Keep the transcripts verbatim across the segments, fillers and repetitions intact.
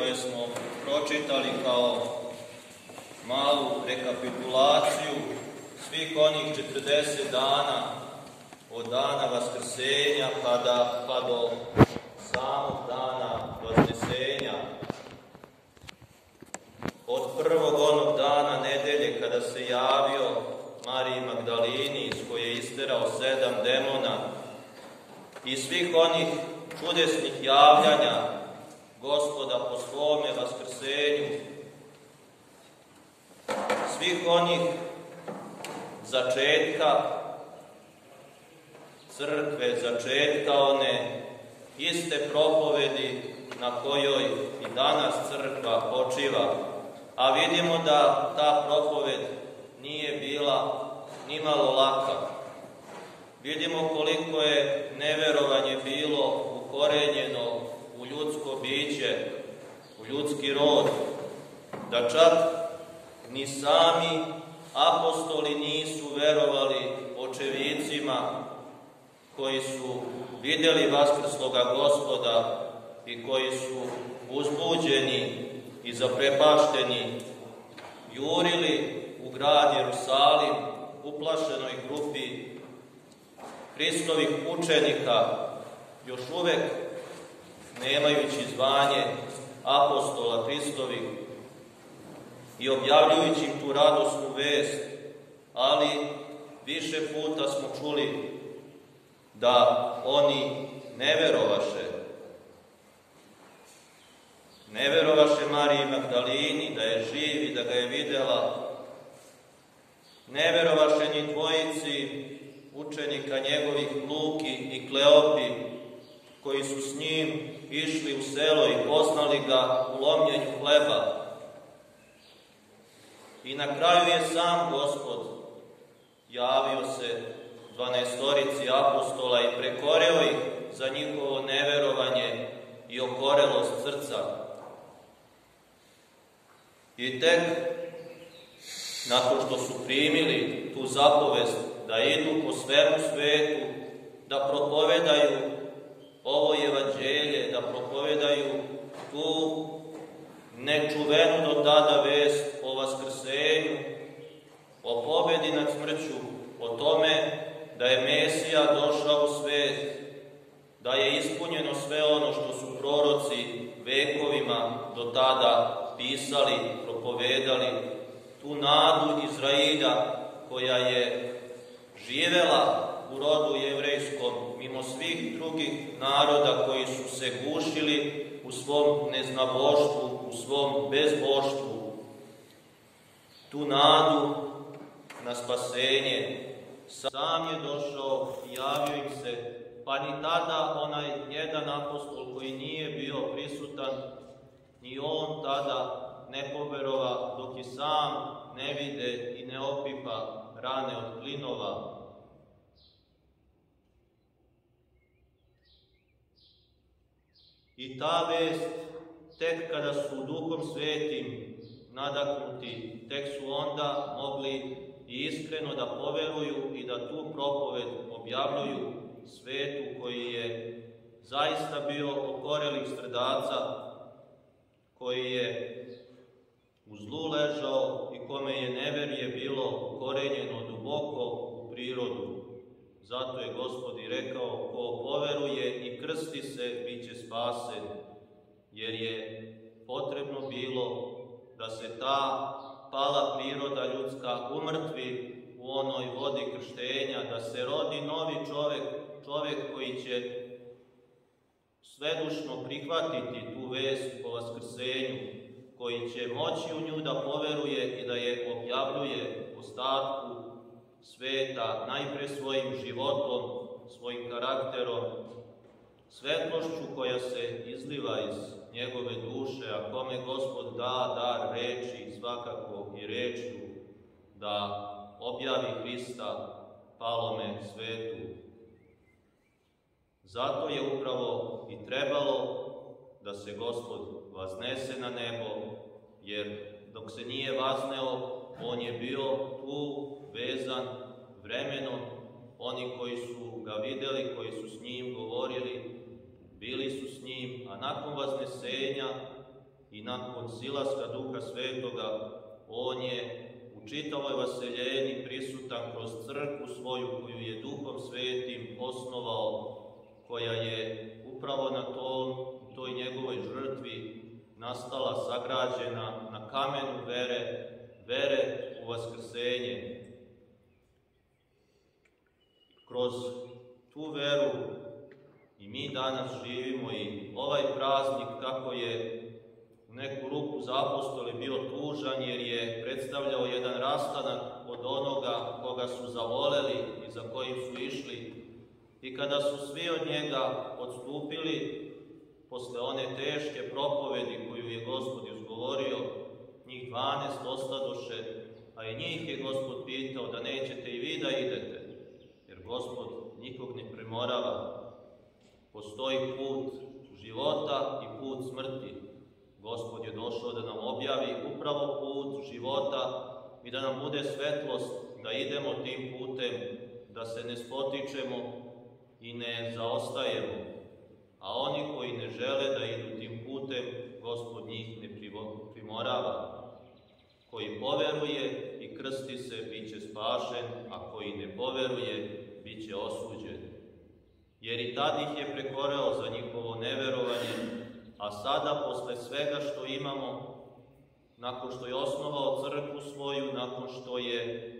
koje smo pročitali kao malu rekapitulaciju svih onih četrdeset dana od dana Vaskrsenja kada, pa do samog dana Vaznesenja, od prvog onog dana nedelje kada se javio Mariji Magdalini iz koje je isterao sedam demona i svih onih čudesnih javljanja Gospoda po svome Vaskrsenju, svih onih začetka crkve, začetka one iste propovedi na kojoj i danas crkva počiva. A vidimo da ta propoved nije bila nimalo laka. Vidimo koliko je neverovanje bilo ukorenjeno u ljudsko biće, u ljudski rod, da čak ni sami apostoli nisu verovali očevicima koji su vidjeli vaskrsloga Gospoda i koji su uzbuđeni i zaprepašteni jurili u grad Jerusalim uplašenoj grupi Hristovih učenika, još uvek nemajući zvanje apostola Hristovih i objavljujući im tu radosnu vest, ali više puta smo čuli da oni ne verovaše. Ne verovaše Mariji Magdalini da je živ i da ga je videla. Ne verovaše ni dvojici učenika njegovih Luki i Kleopi, koji su s njim išli u selo i poznali ga u lomljenju hleba. I na kraju je sam Gospod javio se dvanaestorici apostola i prekoreo ih za njihovo neverovanje i okorelost srca. I tek nakon što su primili tu zapovest da idu po svemu svetu, da propovedaju ovo evanđelje, da propovedaju tu nečuvenu do tada vest o Vaskrsenju, o pobedi nad smrću, o tome da je Mesija došao u svet, da je ispunjeno sve ono što su proroci vekovima do tada pisali, propovedali, tu nadu Izrailja koja je živela u rodu jevrejskom mimo svih drugih naroda koji su se gušili u svom neznaboštvu, u svom bezboštvu. Tu nadu na spasenje sam je došao i javio im se, pa ni tada onaj jedan apostol koji nije bio prisutan, ni on tada ne poverova dok i sam ne vide i ne opipa rane od klinova. I ta vest, tek kada su Duhom Svetim nadahnuti, tek su onda mogli i iskreno da poveruju i da tu propoved objavljuju svetu koji je zaista bio okorelih srdaca, koji je u zlu ležao i kome je neverje bilo ukorenjeno duboko u prirodu. Zato je Gospod i rekao, ko poveruje i krsti se, bit će spasen, jer je potrebno bilo da se ta pala priroda ljudska umrtvi u onoj vodi krštenja, da se rodi novi čovek, čovek koji će svedušno prihvatiti tu vest o Vaskrsenju, koji će moći u nju da poveruje i da je objavljuje ostatku sveta, najpre svojim životom, svojim karakterom, svetlošću koja se izliva iz njegove duše, a kome Gospod da dar reči, svakako i rečju, da objavi Hrista palome svetu. Zato je upravo i trebalo da se Gospod vaznese na nebo, jer dok se nije vazneo, on je bio tu vezan vremenom. Oni koji su ga videli, koji su s njim govorili, bili su s njim, a nakon vaznesenja i nakon silaska Duha Svetoga, on je u čitavoj vaseljeni prisutan kroz crkvu svoju koju je Duhom Svetim osnovao, koja je upravo na tom, toj njegovoj žrtvi nastala, sagrađena na kamenu vere, vere u vaskrsenje. Kroz tu veru i mi danas živimo i ovaj praznik, kako je u neku ruku za apostole bio tužan, jer je predstavljao jedan rastanak od onoga koga su zavoleli i za kojim su išli. I kada su svi od njega odstupili, posle one teške propovedi koju je Gospod izgovorio, njih dvanaest ostadoše, a i njih je Gospod pitao da nećete i vi da idete, jer Gospod nikog ne premorava. Postoji put života i put smrti. Gospod je došao da nam objavi upravo put života i da nam bude svetlost da idemo tim putem, da se ne spotičemo i ne zaostajemo. A oni koji ne žele da idu tim putem, Gospod njih ne primorava. Koji poveruje i krsti se, bit će spašen, a koji ne poveruje, bit će osuđen. Jer i tad ih je prekoreo za njihovo neverovanje, a sada, posle svega što imamo, nakon što je osnovao crkvu svoju, nakon što je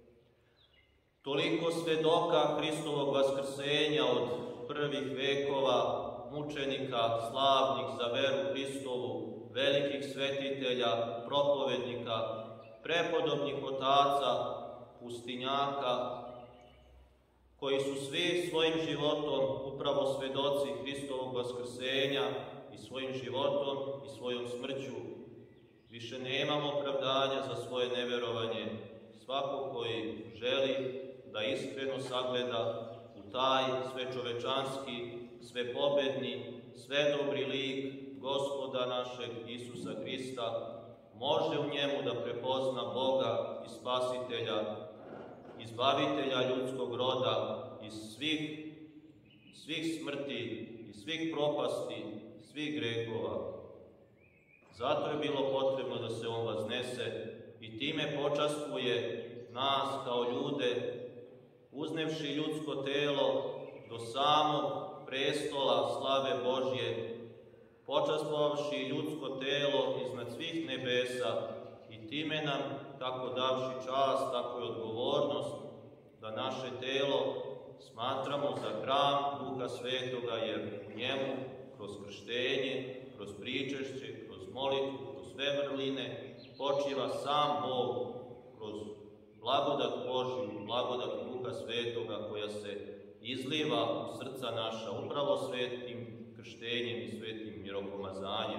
toliko svedoka Hristovog vaskrsenja od prvih vekova, mučenika, slavnih za veru Hristovu, velikih svetitelja, propovednika, prepodobnih otaca, pustinjaka, koji su svi svojim životom upravo svedoci Hristovog vaskrsenja i svojim životom i svojom smrću. Više nemamo opravdanja za svoje neverovanje. Svako koji želi da iskreno sagleda u taj svečovečanski, svepobedni, svedobri lik Gospoda našeg Isusa Hrista, može u njemu da prepozna Boga i Spasitelja, izbavitelja ljudskog roda iz svih, svih smrti i svih propasti, svih grehova. Zato je bilo potrebno da se on vaznese i time počastvuje nas kao ljude, uznevši ljudsko telo do samog prestola slave Božje, počastvovavši ljudsko telo iznad svih nebesa i time nam, tako davši čast, tako i odgovornost, da naše telo smatramo za hram Duha Svetoga, jer u njemu, kroz krštenje, kroz pričešće, kroz molitvu, kroz sve vrline, počiva sam Bog, kroz blagodat Božju, blagodat Duha Svetoga, koja se izliva u srca naša upravo svetim krštenjem i svetim miropomazanjem.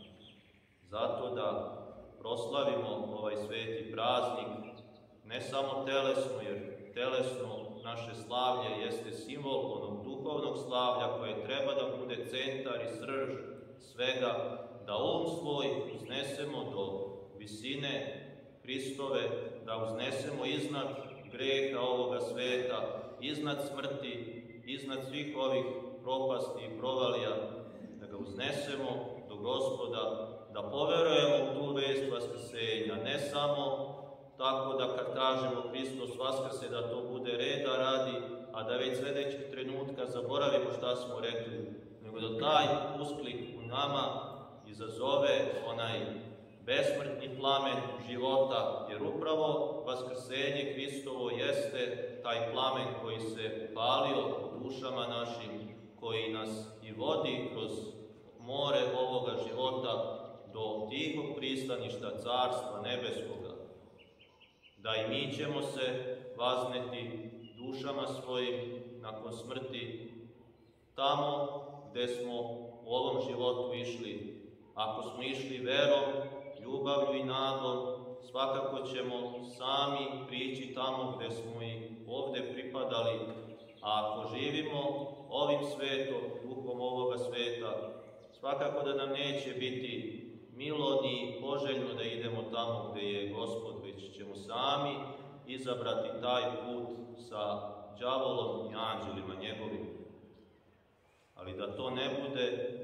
Zato da proslavimo ovaj sveti praznik, ne samo telesno, jer telesno naše slavlje jeste simbol onog duhovnog slavlja koje treba da bude centar i srž svega, da um svoj uznesemo do visine Hristove, da uznesemo iznad greha ovoga sveta, iznad smrti, iznad svih ovih propasti i provalija, da ga uznesemo do Gospoda, da poverujemo u tu vest vaskrsenja, ne samo tako da kad kažemo Hristos vaskrse, da to bude reda radi, a da već sledećeg trenutka zaboravimo šta smo rekli, nego da taj usklik u nama izazove onaj besmrtni plamen života, jer upravo vaskrsenje Hristovo jeste taj plamen koji se palio u dušama našim, koji nas i vodi kroz more ovoga života do tihog pristaništa Carstva Nebeskoga. Da i mi ćemo se vazneti dušama svojim nakon smrti tamo gde smo u ovom životu išli. Ako smo išli verom, ljubavlju i nadom, svakako ćemo sami prići tamo gde smo i ovde pripadali. A ako živimo ovim svetom, duhom ovoga sveta, svakako da nam neće biti milo ni poželjno da idemo tamo gde je Gospod, već ćemo sami izabrati taj put sa đavolom i anđelima njegovim. Ali da to ne bude, da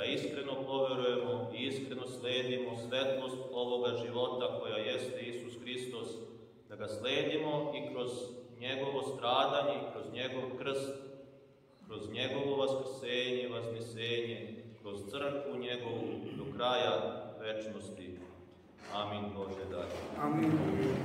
da iskreno poverujemo i iskreno sledimo svetlost ovoga života koja jeste Isus Hristos, da ga sledimo i kroz njegovo stradanje, kroz njegov krst, kroz njegovo vaskrsenje, vaznesenje, kroz crkvu njegovu do kraja večnosti. Amin Bože daj. Amin.